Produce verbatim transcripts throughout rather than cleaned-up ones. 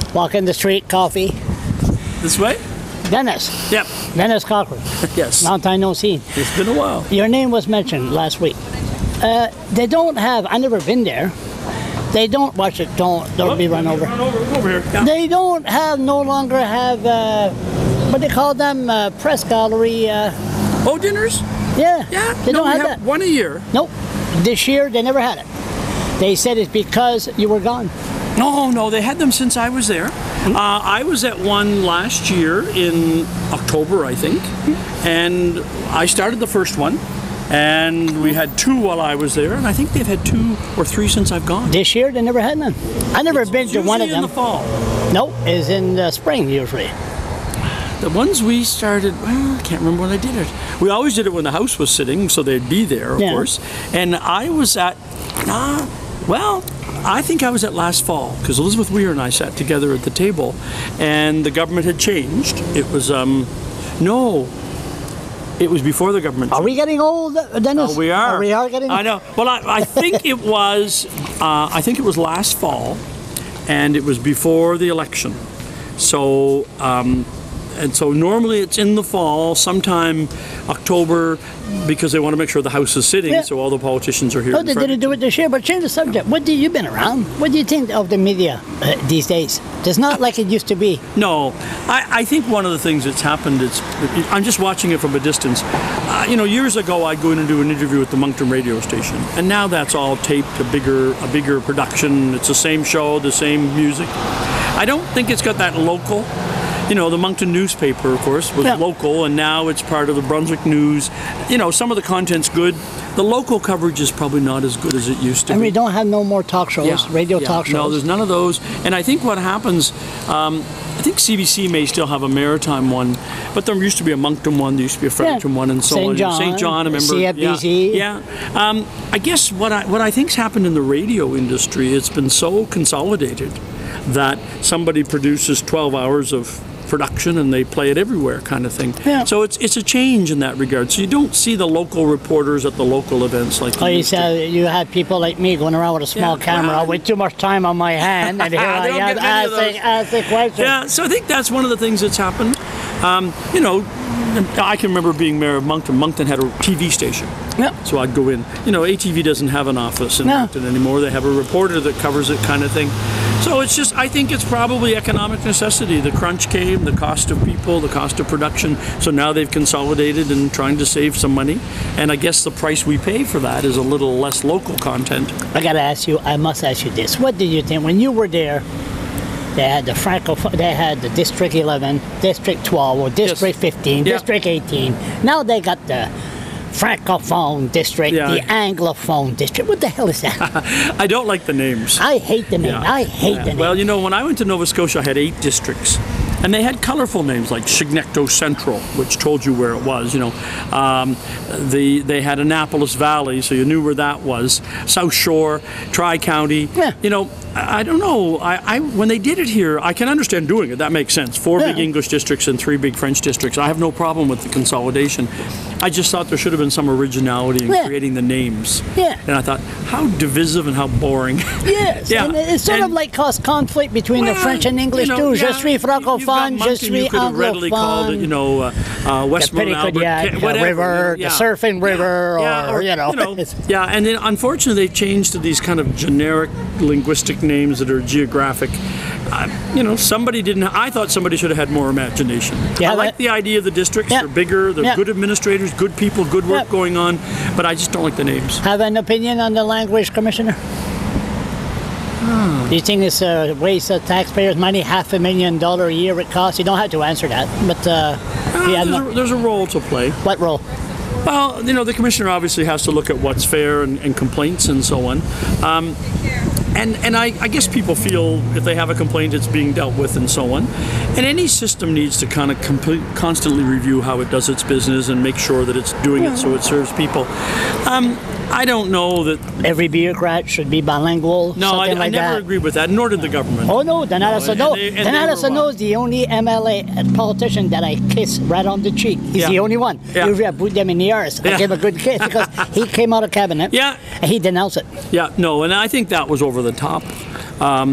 Walking the street, coffee. This way? Dennis. Yep. Dennis Cochrane. Yes. Long time no see. It's been a while. Your name was mentioned last week. Uh, they don't have, I've never been there. They don't, watch it, don't, don't oh, be run over. Run over, over here. Yeah. They don't have, no longer have, uh, what do they call them, uh, press gallery. Uh, oh, dinners? Yeah. Yeah. They no, don't we have have that. one a year. Nope. This year, they never had it. They said it's because you were gone. No, no, they had them since I was there. Uh, I was at one last year in October, I think, and I started the first one, and we had two while I was there, and I think they've had two or three since I've gone. This year, they never had none. I've never It's been to one of usually them. in the fall. Nope, it's in the spring usually. The ones we started, well, I can't remember when I did it. We always did it when the house was sitting, so they'd be there, of Yeah. course. And I was at, nah, well, I think I was at last fall, because Elizabeth Weir and I sat together at the table, and the government had changed. It was, um, no, it was before the government changed. Are we getting old, Dennis? Oh, we are. Oh, we are getting old? I know. Well, I, I think it was, uh, I think it was last fall, and it was before the election. So, um, and so normally it's in the fall, sometime October, because they want to make sure the House is sitting, Yeah. so all the politicians are here. No, in they didn't do it this year, but change the subject. What do you been around? What do you think of the media uh, these days? It's not like it used to be. No, I, I think one of the things that's happened, it's, I'm just watching it from a distance. Uh, you know, years ago I'd go in and do an interview at the Moncton radio station, and now that's all taped, a bigger, a bigger production. It's the same show, the same music. I don't think it's got that local. You know, the Moncton newspaper, of course, was Yeah. local, and now it's part of the Brunswick News. You know, some of the content's good. The local coverage is probably not as good as it used to And be. we don't have no more talk shows, Yeah, radio yeah. talk shows. No, there's none of those. And I think what happens, um, I think C B C may still have a maritime one, but there used to be a Moncton one, there used to be a Fredericton one, and so Saint on. John, Saint John, I remember. C F B C. Yeah. yeah. Um, I guess what I what I think's happened in the radio industry, it's been so consolidated that somebody produces twelve hours of production and they play it everywhere, kind of thing. Yeah. So it's it's a change in that regard. So you don't see the local reporters at the local events like. Oh, you you used to. said you had people like me going around with a small Yeah, camera well, with too much time on my hand, and here I They don't am get many of asking, those. asking questions. Yeah, so I think that's one of the things that's happened. Um, you know, I can remember being mayor of Moncton. Moncton had a T V station. Yeah. So I'd go in. You know, A T V doesn't have an office in No. Moncton anymore. They have a reporter that covers it, kind of thing. So it's just, I think it's probably economic necessity. The crunch came, the cost of people, the cost of production. So now they've consolidated and trying to save some money. And I guess the price we pay for that is a little less local content. I gotta ask you, I must ask you this. What did you think when you were there? They had the Franco, they had the District eleven, District twelve, or District Yes. fifteen, Yeah. District eighteen. Now they got the Francophone District, Yeah. the Anglophone District. What the hell is that? I don't like the names. I hate the name. Yeah. I hate Yeah. the name. Well, you know, when I went to Nova Scotia, I had eight districts. And they had colorful names like Chignecto Central, which told you where it was, you know. Um, the, they had Annapolis Valley, so you knew where that was. South Shore, Tri-County. Yeah. You know, I, I don't know. I, I when they did it here, I can understand doing it. That makes sense. Four Yeah. big English districts and three big French districts. I have no problem with the consolidation. I just thought there should have been some originality in Yeah. creating the names. Yeah. And I thought, how divisive and how boring. Yes, Yeah. and it's sort And- of like cause conflict between the Well, French and English you know, too. yeah, Je suis you've got francophone, je Moncton, suis you could have readily called it, you anglophone. know, uh, uh, Westmount The Albert, yeah, Ca- the whatever. river, yeah. the surfing river, Yeah, or, you know. yeah, and then unfortunately they've changed to these kind of generic linguistic names that are geographic. Uh, you know, somebody didn't. I thought somebody should have had more imagination. Yeah, I like that- the idea of the districts. Yeah. They're bigger. They're Yeah. good administrators, good people, good work Yeah. going on. But I just don't like the names. Have an opinion on the language commissioner? Hmm. Do you think it's a waste of taxpayers' money, half a million dollar a year it costs? You don't have to answer that, but uh, Uh, yeah, there's, no, a, there's a role to play. what role? Well, you know, the commissioner obviously has to look at what's fair and, and complaints and so on. Um, and and I, I guess people feel if they have a complaint, it's being dealt with and so on. And any system needs to kind of complete, constantly review how it does its business and make sure that it's doing it so it serves people. Um, I don't know that. Every bureaucrat should be bilingual, No, I, something I like never that. agree with that, nor did the government. Oh no, Donata No, Sano. and they- and they Donata were Sano wrong. is the only M L A politician that I kiss right on the cheek. He's Yeah. the only one. Yeah. Usually I put them in the ears. I Yeah. give a good kiss because he came out of cabinet. Yeah. And he denounced it. Yeah, no, and I think that was over the top. Um,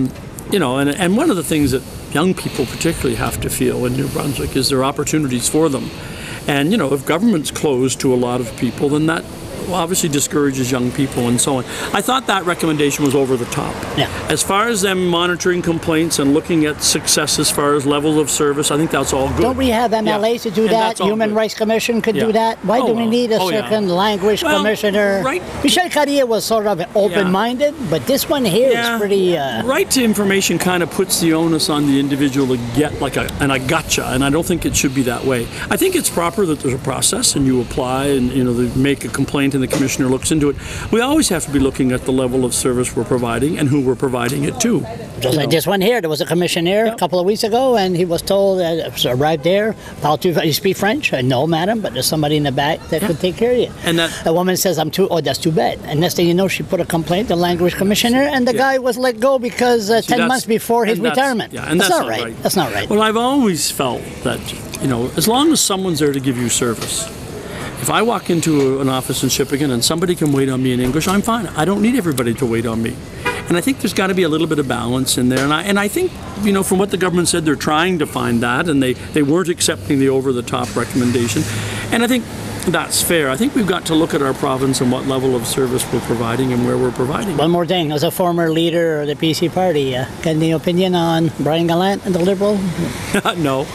you know, and, and one of the things that young people particularly have to feel in New Brunswick is there are opportunities for them. And, you know, if government's closed to a lot of people, then that obviously discourages young people and so on. I thought that recommendation was over the top. Yeah. As far as them monitoring complaints and looking at success as far as levels of service, I think that's all good. Don't we have M L As Yeah. to do And that? that's all Human good. Rights Commission could Yeah. do that? Why Oh, do we well. need a Oh, yeah. second language Well, commissioner? right- Michel Cartier was sort of open-minded, but this one here is Yeah. pretty... Uh, Right to information kind of puts the onus on the individual to get like a, and I gotcha, and I don't think it should be that way. I think it's proper that there's a process and you apply and, you know, they make a complaint and the commissioner looks into it. We always have to be looking at the level of service we're providing and who we're providing it to. Just like this one here, there was a commissioner a couple of weeks ago, and he was told that it was arrived there, "Parlez-vous- you speak French?" I no, madam, but there's somebody in the back that could take care of you. And that- a woman says, "I'm too." Oh, that's too bad. And next thing you know, she put a complaint to the language commissioner, and the Yeah. guy was let go because uh, See, ten that's- months before his and that's- retirement. Yeah, and that's, that's, not, right. That's not right. Well, I've always felt that, you know, as long as someone's there to give you service. If I walk into a, an office in Shippigan and somebody can wait on me in English, I'm fine. I don't need everybody to wait on me. And I think there's got to be a little bit of balance in there. And I, and I think, you know, from what the government said, they're trying to find that, and they, they weren't accepting the over-the-top recommendation. And I think that's fair. I think we've got to look at our province and what level of service we're providing and where we're providing. One more thing, as a former leader of the P C party, uh, got any opinion on Brian Gallant and the Liberal? No.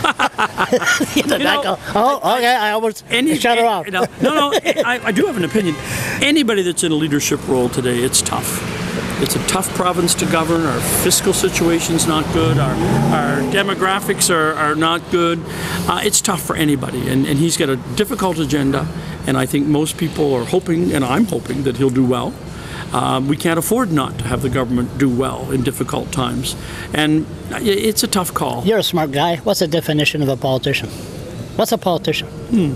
You know, oh, okay, I almost Any, shut her off. No, no, no I, I do have an opinion. Anybody that's in a leadership role today, it's tough. It's a tough province to govern. Our fiscal situation's not good. Our, our demographics are, are not good. Uh, it's tough for anybody. And, and he's got a difficult agenda. And I think most people are hoping, and I'm hoping, that he'll do well. Um, we can't afford not to have the government do well in difficult times. And it's a tough call. You're a smart guy. What's the definition of a politician? What's a politician? Hmm.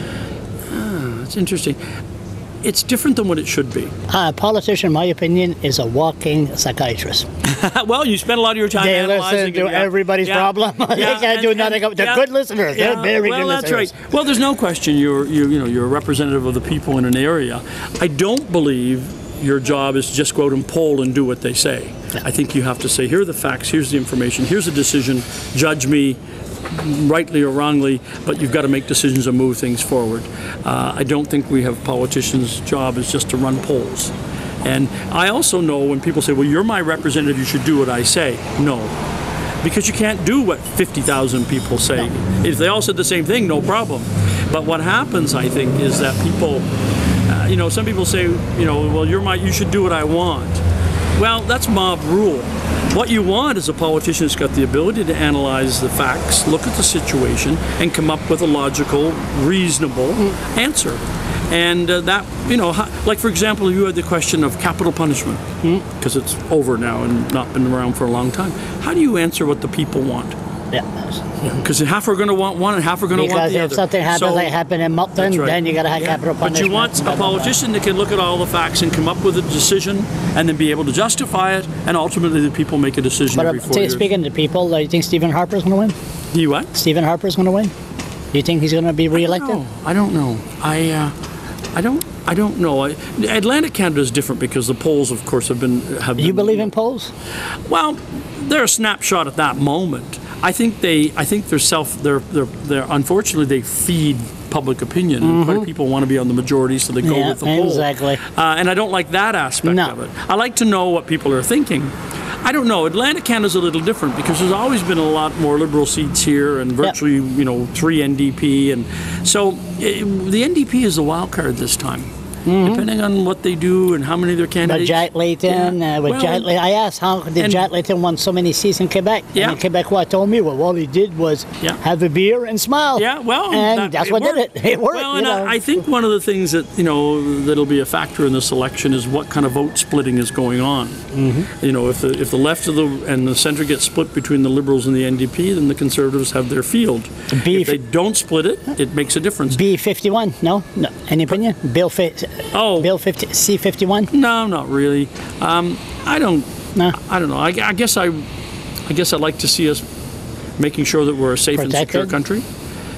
Ah, that's interesting. It's different than what it should be. Uh, a politician, in my opinion, is a walking psychiatrist. Well, you spend a lot of your time They analyzing listen to it, yeah. everybody's Yeah. problem. They Yeah, can't and- do and- nothing. They're yeah. good listeners. They're Yeah, very well, good that's listeners. right. Well, there's no question you're, you you know, you're a representative of the people in an area. I don't believe your job is to just go out and poll and do what they say. I think you have to say, here are the facts, here's the information, here's a decision, judge me rightly or wrongly, but you've got to make decisions and move things forward. Uh, I don't think we have politicians' job is just to run polls. And I also know when people say, well, you're my representative, you should do what I say. No. Because you can't do what fifty thousand people say. No. If they all said the same thing, no problem. But what happens, I think, is that people, uh, you know, some people say, you know, well, you're my, you should do what I want. Well, that's mob rule. What you want is a politician who's got the ability to analyze the facts, look at the situation, and come up with a logical, reasonable mm. answer. And uh, that, you know, how, like for example, you had the question of capital punishment, because mm. it's over now and not been around for a long time. How do you answer what the people want? Yeah. Because half are going to want one and half are going to want the Because other. if something happens So- like happened in Moncton, right. then you got to have Yeah. capital But punishment. you want a blah, blah, blah. politician that can look at all the facts and come up with a decision and then be able to justify it, and ultimately the people make a decision But every uh, four t- years. speaking to people, uh, you think Stephen Harper's going to win? You what? Stephen Harper's going to win? Do you think he's going to be re-elected? No, I don't know. I, uh, I don't. I don't know. I, Atlantic Canada is different because the polls, of course, have been. Have You been, believe in polls? Well, they're a snapshot at that moment. I think they. I think they're self. They're. They're. They're. Unfortunately, they feed public opinion, and quite a people want to be on the majority, so they go Yeah, with the poll. exactly. Uh, and I don't like that aspect No. of it. I like to know what people are thinking. I don't know. Atlantic Canada's a little different because there's always been a lot more Liberal seats here, and virtually, yep. you know, three N D P, and so it, the N D P is the wild card this time. Mm-hmm. Depending on what they do and how many of their candidates. But Jack Layton, yeah. uh, with well, Jack Lay- I asked how did Jack Layton won so many seats in Quebec? Yeah. And the Quebecois told me, well, all he did was yeah. have a beer and smile. Yeah, well, and that, that's it what worked. did it. It worked. Well, you and know. I, I think one of the things that you know that'll be a factor in this election is what kind of vote splitting is going on. Mm-hmm. You know, if the if the left of the and the centre get split between the Liberals and the N D P, then the Conservatives have their field. B if they don't split it, it makes a difference. B fifty-one, no, no. Any opinion? Bill fi- Oh, Bill fifty, C fifty-one. No, not really. Um, I don't. No. I don't know. I, I guess I, I guess I'd like to see us making sure that we're a safe Protected. and secure country.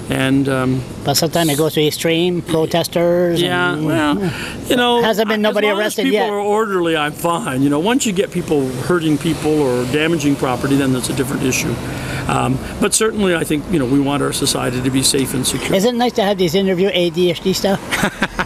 And um, But sometimes it goes to extreme protesters. yeah, and, well, you know, hasn't been nobody as long arrested as people yet. are orderly, I'm fine. You know, once you get people hurting people or damaging property, then that's a different issue. Um, but certainly, I think, you know, we want our society to be safe and secure. Is it nice to have these interview A D H D stuff?